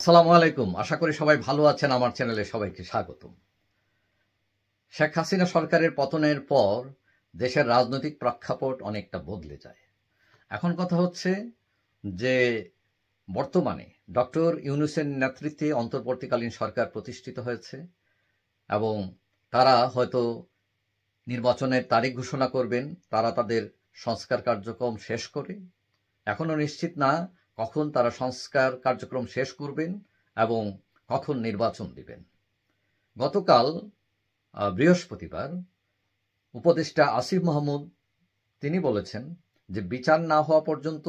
আসসালামু আলাইকুম। আশা করি সবাই ভালো আছেন। আমার চ্যানেলে সবাইকে স্বাগতম। শেখ হাসিনা সরকারের পতনের পর দেশের রাজনৈতিক প্রেক্ষাপট অনেকটা বদলে যায়। এখন কথা হচ্ছে যে বর্তমানে ডক্টর ইউনূসের নেতৃত্বে অন্তর্বর্তীকালীন সরকার প্রতিষ্ঠিত হয়েছে এবং তারা হয়তো নির্বাচনের তারিখ ঘোষণা করবেন। তারা তাদের সংস্কার কার্যক্রম শেষ করে, এখনো নিশ্চিত না কখন তারা সংস্কার কার্যক্রম শেষ করবেন এবং কখন নির্বাচন দিবেন। গতকাল বৃহস্পতিবার উপদেষ্টা আসিফ মাহমুদ তিনি বলেছেন যে বিচার না হওয়া পর্যন্ত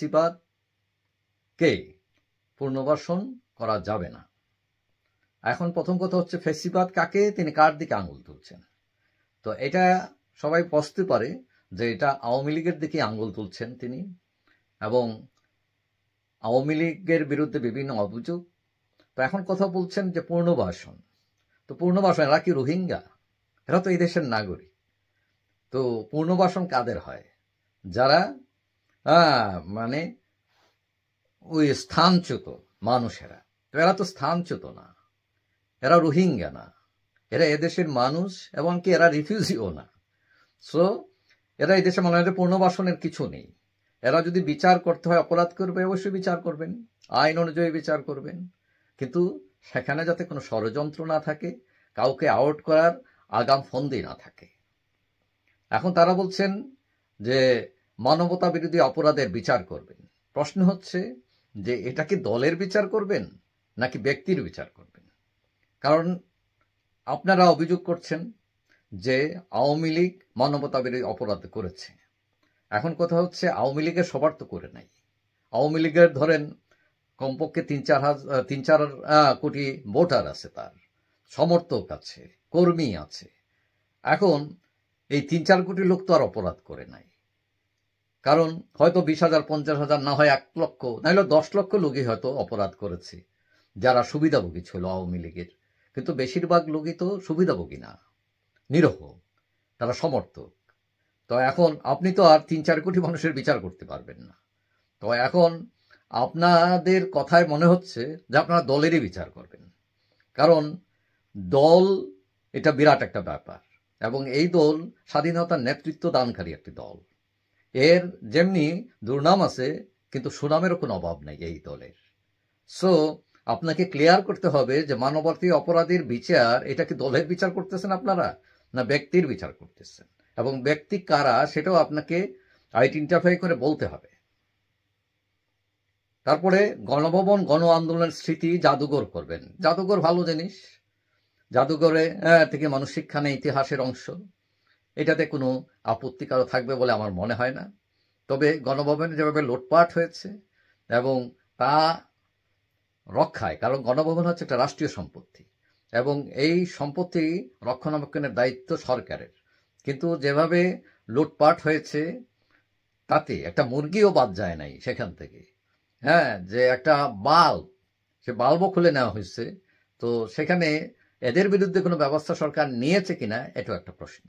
ফ্যাসিবাদকে পুনর্বাসন করা যাবে না। এখন প্রথম কথা হচ্ছে ফ্যাসিবাদ কাকে, তিনি কার দিকে আঙুল তুলছেন? তো এটা সবাই বুঝতে পারে যে এটা আওয়ামী লীগের দিকে আঙুল তুলছেন তিনি, এবং আওয়ামী লীগের বিরুদ্ধে বিভিন্ন অভিযোগ। তো এখন কথা বলছেন যে পুনর্বাসন। তো পুনর্বাসন, এরা কি রোহিঙ্গা? এরা তো এই দেশের নাগরিক। তো পুনর্বাসন কাদের হয়? যারা মানে ওই স্থানচ্যুত মানুষেরা। তো এরা তো স্থানচ্যুত না, এরা রোহিঙ্গা না, এরা এদেশের মানুষ, এবং কি এরা রিফিউজিও না। সো এরা এই দেশে মনে হয় পুনর্বাসনের কিছু নেই। এরা যদি বিচার করতে হয়, অপরাধ করবে, অবশ্যই বিচার করবেন, আইন অনুযায়ী বিচার করবেন, কিন্তু সেখানে যাতে কোনো ষড়যন্ত্র না থাকে, কাউকে আউট করার আগাম ফন্দি না থাকে। এখন তারা বলছেন যে মানবতা বিরোধী অপরাধের বিচার করবেন। প্রশ্ন হচ্ছে যে এটা কি দলের বিচার করবেন নাকি ব্যক্তির বিচার করবেন? কারণ আপনারা অভিযোগ করছেন যে আওয়ামী লীগ মানবতা বিরোধী অপরাধ করেছে। এখন কথা হচ্ছে আওয়ামী লীগের সবার তো করে নাই। আওয়ামী লীগের ধরেন কমপক্ষে ৩-৪ কোটি ভোটার আছে, তার সমর্থক আছে, কর্মী আছে। এখন এই ৩-৪ কোটি লোক তো আর অপরাধ করে নাই। কারণ হয়তো ২০,০০০, ৫০,০০০, না হয় ১ লক্ষ, নাহলে ১০ লক্ষ লোকই হয়তো অপরাধ করেছে যারা সুবিধাভোগী ছিল আওয়ামী লীগের। কিন্তু বেশিরভাগ লোকই তো সুবিধাভোগী না, নিরহ, তারা সমর্থক। তো এখন আপনি তো আর ৩-৪ কোটি মানুষের বিচার করতে পারবেন না। তো এখন আপনাদের কথায় মনে হচ্ছে যে আপনারা দলেরই বিচার করবেন। কারণ দল এটা বিরাট একটা ব্যাপার, এবং এই দল স্বাধীনতার নেতৃত্ব দানকারী একটি দল। এর যেমনি দুর্নাম আছে, কিন্তু সুনামেরও কোনো অভাব নেই এই দলের। সো আপনাকে ক্লিয়ার করতে হবে যে মানবতার অপরাধীর বিচার, এটা কি দলের বিচার করতেছেন আপনারা না ব্যক্তির বিচার করতেছেন, এবং ব্যক্তি কারা সেটাও আপনাকে আইডেন্টিফাই করে বলতে হবে। তারপরে গণভবন গণ আন্দোলনের স্মৃতি জাদুঘর করবেন। জাদুঘর ভালো জিনিস, জাদুঘরে থেকে মানুষ শিক্ষা নেয়, ইতিহাসের অংশ, এটাতে কোনো আপত্তি কারো থাকবে বলে আমার মনে হয় না। তবে গণভবনে যেভাবে লুটপাট হয়েছে এবং তা রক্ষায়, কারণ গণভবন হচ্ছে একটা রাষ্ট্রীয় সম্পত্তি এবং এই সম্পত্তি রক্ষণাবেক্ষণের দায়িত্ব সরকারের, কিন্তু যেভাবে লুটপাট হয়েছে তাতে একটা মুরগিও বাদ যায় নাই সেখান থেকে। যে একটা বাল্ব, সে বাল্বও খুলে নেওয়া হয়েছে। তো সেখানে এদের বিরুদ্ধে কোনো ব্যবস্থা সরকার নিয়েছে কিনা এটাও একটা প্রশ্ন।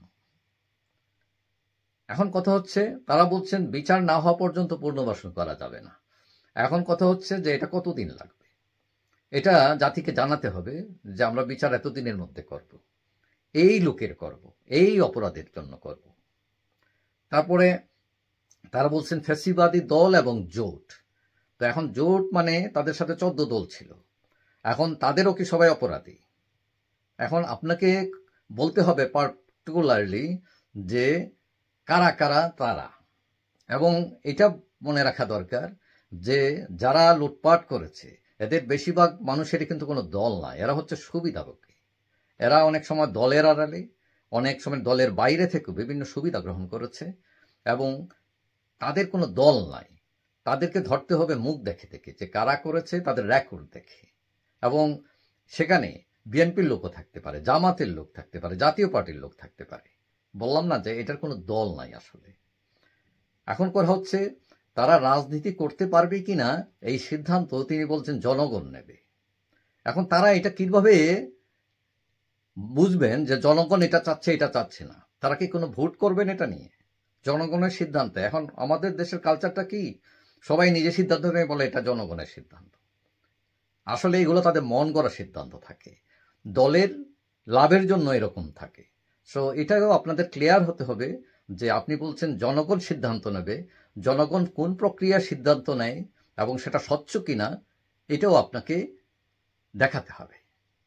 এখন কথা হচ্ছে তারা বলছেন বিচার না হওয়া পর্যন্ত পুনর্বাসন করা যাবে না। এখন কথা হচ্ছে যে এটা কতদিন লাগবে, এটা জাতিকে জানাতে হবে যে আমরা বিচার এতদিনের মধ্যে করব, এই লোকের করব, এই অপরাধের জন্য করব। তারপরে তারা বলছেন ফ্যাসিবাদী দল এবং জোট। তো এখন জোট মানে তাদের সাথে ১৪ দল ছিল, এখন তাদেরও কি সবাই অপরাধী? এখন আপনাকে বলতে হবে পার্টিকুলারলি যে কারা কারা তারা, এবং এটা মনে রাখা দরকার যে যারা লুটপাট করেছে এদের বেশিরভাগ মানুষেরই কিন্তু কোনো দল নাই, এরা হচ্ছে সুবিধাভোগী। এরা অনেক সময় দলের আড়ালে, অনেক সময় দলের বাইরে থেকেও বিভিন্ন সুবিধা গ্রহণ করেছে, এবং তাদের কোনো দল নাই। তাদেরকে ধরতে হবে মুখ দেখে দেখে যে কারা করেছে, তাদের রেকর্ড দেখে। এবং সেখানে বিএনপির লোকও থাকতে পারে, জামাতের লোক থাকতে পারে, জাতীয় পার্টির লোক থাকতে পারে। বললাম না যে এটার কোনো দল নাই আসলে। এখন কথা হচ্ছে তারা রাজনীতি করতে পারবে কিনা এই সিদ্ধান্ত তিনি বলছেন জনগণ নেবে। এখন তারা এটা কিভাবে বুঝবেন যে জনগণ এটা চাচ্ছে এটা চাচ্ছে না? তারা কি কোনো ভোট করবেন এটা নিয়ে? জনগণের সিদ্ধান্ত। এখন আমাদের দেশের কালচারটা কি, সবাই নিজে সিদ্ধান্ত নিয়ে বলে এটা জনগণের সিদ্ধান্ত। আসলে এগুলো তাদের মন গড়া সিদ্ধান্ত থাকে, দলের লাভের জন্য এরকম থাকে। সো এটাও আপনাদের ক্লিয়ার হতে হবে যে আপনি বলছেন জনগণ সিদ্ধান্ত নেবে, জনগণ কোন প্রক্রিয়ার সিদ্ধান্ত নেয় এবং সেটা স্বচ্ছ কিনা এটাও আপনাকে দেখাতে হবে।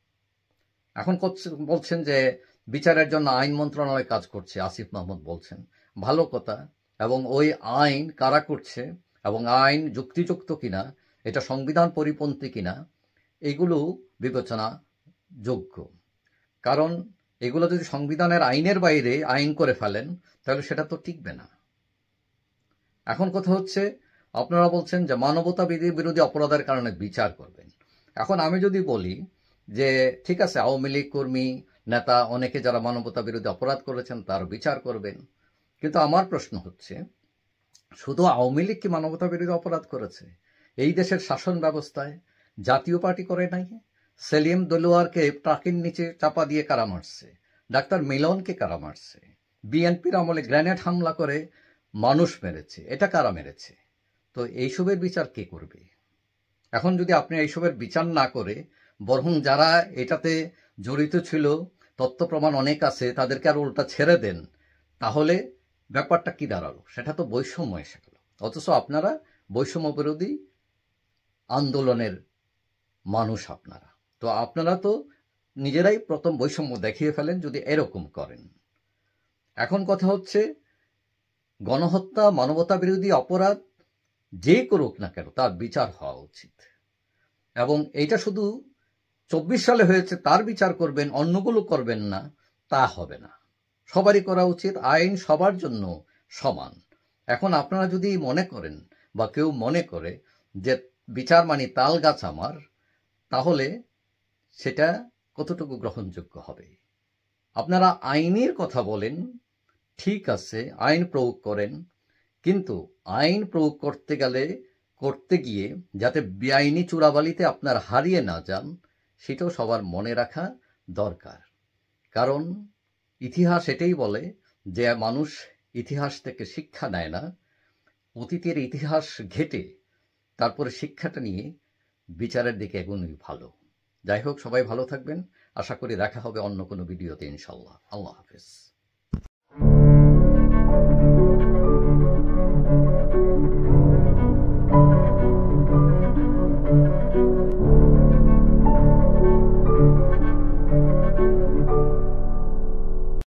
এখন বলছেন যে বিচারের জন্য আইন মন্ত্রণালয় কাজ করছে, আসিফ মাহমুদ বলছেন, ভালো কথা। এবং ওই আইন কারা করছে এবং আইন যুক্তিযুক্ত কিনা, এটা সংবিধান পরিপন্থী কিনা, এগুলো বিবেচনা যোগ্য। কারণ এগুলো যদি সংবিধানের আইনের বাইরে আইন করে ফেলেন তাহলে সেটা তো টিকবে না। এখন কথা হচ্ছে আপনারা বলছেন যে মানবতা বিরোধী অপরাধের কারণে বিচার করবেন। এখন আমি যদি বলি যে ঠিক আছে, আওয়ামী লীগ কর্মী নেতা অনেকে যারা মানবতা বিরোধী অপরাধ করেছেন তার বিচার করবেন, কিন্তু আমার প্রশ্ন হচ্ছে শুধু আওয়ামী লীগ কি মানবতা বিরোধী অপরাধ করেছে? এই দেশের শাসন ব্যবস্থায় জাতীয় পার্টি করে নাই? সেলিম দেলোয়ারকে ট্রাকের নিচে চাপা দিয়ে কারা মারছে? ডাক্তার মিলনকে কারা মারছে? বিএনপির আমলে গ্রেনেড হামলা করে মানুষ মেরেছে, এটা কারা মেরেছে? তো এইসবের বিচার কে করবে? এখন যদি আপনি এইসবের বিচার না করে বরং যারা এটাতে জড়িত ছিল, তথ্য প্রমাণ অনেক আছে, তাদেরকে আর উল্টা ছেড়ে দেন, তাহলে ব্যাপারটা কি দাঁড়ালো? সেটা তো বৈষম্য এসে গেল। অথচ আপনারা বৈষম্য বিরোধী আন্দোলনের মানুষ আপনারা, তো আপনারা তো নিজেরাই প্রথম বৈষম্য দেখিয়ে ফেলেন যদি এরকম করেন। এখন কথা হচ্ছে গণহত্যা মানবতা বিরোধী অপরাধ যে করুক না কেন তার বিচার হওয়া উচিত, এবং এইটা শুধু 24 সালে হয়েছে তার বিচার করবেন, অন্যগুলো করবেন না, তা হবে না। সবারই করা উচিত, আইন সবার জন্য সমান। এখন আপনারা যদি মনে করেন বা কেউ মনে করে যে বিচার মানে তাল গাছ আমার, তাহলে সেটা কতটুকু গ্রহণযোগ্য হবে? আপনারা আইনের কথা বলেন, ঠিক আছে, আইন প্রয়োগ করেন, কিন্তু আইন প্রয়োগ করতে গিয়ে যাতে বেআইনি চোরাবালিতে আপনার হারিয়ে না যান সেটাও সবার মনে রাখা দরকার। কারণ ইতিহাস এটাই বলে যে মানুষ ইতিহাস থেকে শিক্ষা নেয় না, অতীতের ইতিহাস ঘেটে তারপরে শিক্ষাটা নিয়ে বিচারের দিকে এগোনোই ভালো। যাই হোক, সবাই ভালো থাকবেন। আশা করি দেখা হবে অন্য কোনো ভিডিওতে ইনশাল্লাহ। আল্লাহ হাফেজ।